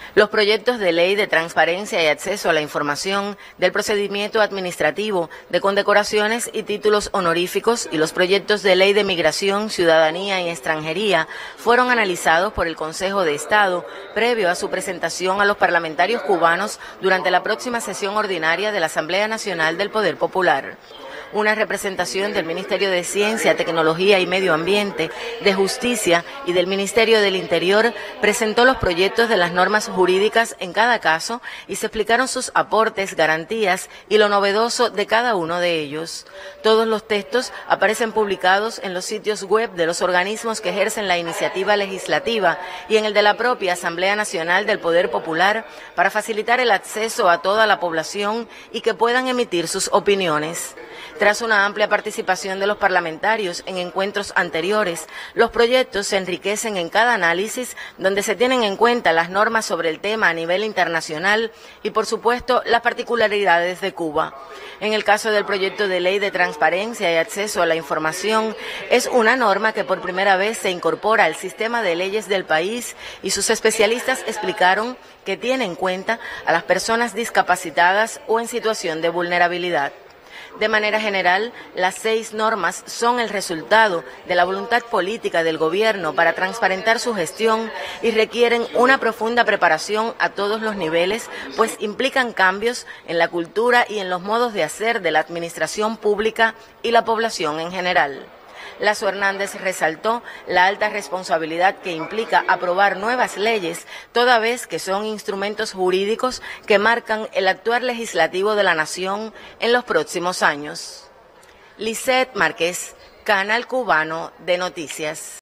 Los proyectos de ley de transparencia y acceso a la información, del procedimiento administrativo, de condecoraciones y títulos honoríficos y los proyectos de ley de migración, ciudadanía y extranjería fueron analizados por el Consejo de Estado previo a su presentación a los parlamentarios cubanos durante la próxima sesión ordinaria de la Asamblea Nacional del Poder Popular. Una representación del Ministerio de Ciencia, Tecnología y Medio Ambiente, de Justicia y del Ministerio del Interior presentó los proyectos de las normas jurídicas en cada caso y se explicaron sus aportes, garantías y lo novedoso de cada uno de ellos. Todos los textos aparecen publicados en los sitios web de los organismos que ejercen la iniciativa legislativa y en el de la propia Asamblea Nacional del Poder Popular para facilitar el acceso a toda la población y que puedan emitir sus opiniones. Tras una amplia participación de los parlamentarios en encuentros anteriores, los proyectos se enriquecen en cada análisis donde se tienen en cuenta las normas sobre el tema a nivel internacional y, por supuesto, las particularidades de Cuba. En el caso del proyecto de ley de transparencia y acceso a la información, es una norma que por primera vez se incorpora al sistema de leyes del país y sus especialistas explicaron que tiene en cuenta a las personas discapacitadas o en situación de vulnerabilidad. De manera general, las 6 normas son el resultado de la voluntad política del gobierno para transparentar su gestión y requieren una profunda preparación a todos los niveles, pues implican cambios en la cultura y en los modos de hacer de la administración pública y la población en general. Lazo Hernández resaltó la alta responsabilidad que implica aprobar nuevas leyes, toda vez que son instrumentos jurídicos que marcan el actuar legislativo de la nación en los próximos años. Lisette Márquez, Canal Cubano de Noticias.